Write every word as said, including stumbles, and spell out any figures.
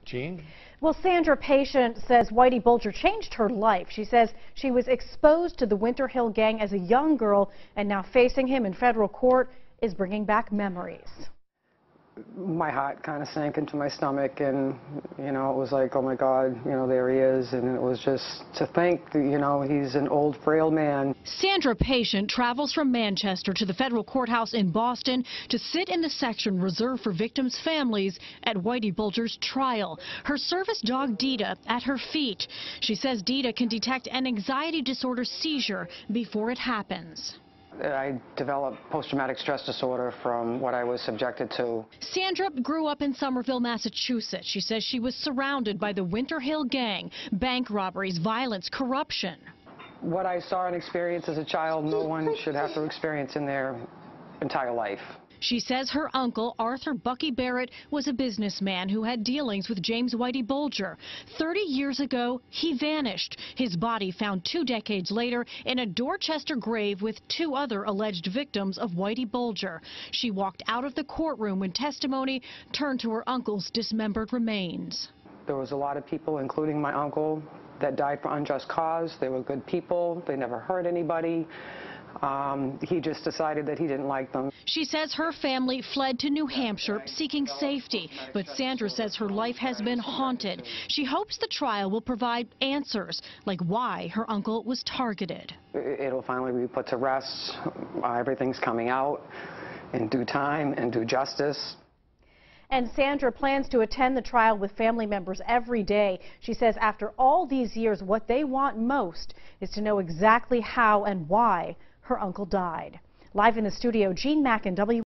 Jean? Well, Sandra Patient says Whitey Bulger changed her life. She says she was exposed to the Winter Hill Gang as a young girl, and now facing him in federal court is bringing back memories. My heart kind of sank into my stomach, and, you know, it was like, oh my God, you know, there he is. And it was just to think that, you know, he's an old, frail man. Sandra Patient travels from Manchester to the federal courthouse in Boston to sit in the section reserved for victims' families at Whitey Bulger's trial. Her service dog, Dita, at her feet. She says Dita can detect an anxiety disorder seizure before it happens. I developed post-traumatic stress disorder from what I was subjected to. Sandra grew up in Somerville, Massachusetts. She says she was surrounded by the Winter Hill Gang, bank robberies, violence, corruption. What I saw and experienced as a child, no one should have to experience in their entire life. She says her uncle, Arthur Bucky Barrett, was a businessman who had dealings with James Whitey Bulger. Thirty years ago, he vanished. His body found two decades later in a Dorchester grave with two other alleged victims of Whitey Bulger. She walked out of the courtroom when testimony turned to her uncle's dismembered remains. There was a lot of people, including my uncle, that died for unjust cause. They were good people. They never hurt anybody. Um, he just decided that he didn't like them. She says her family fled to New Hampshire seeking safety, but Sandra says her life has been haunted. She hopes the trial will provide answers, like why her uncle was targeted. It'll finally be put to rest. Uh, everything's coming out in due time and due justice. And Sandra plans to attend the trial with family members every day. She says after all these years, what they want most is to know exactly how and why her uncle died. Live in the studio, Jean Mack and W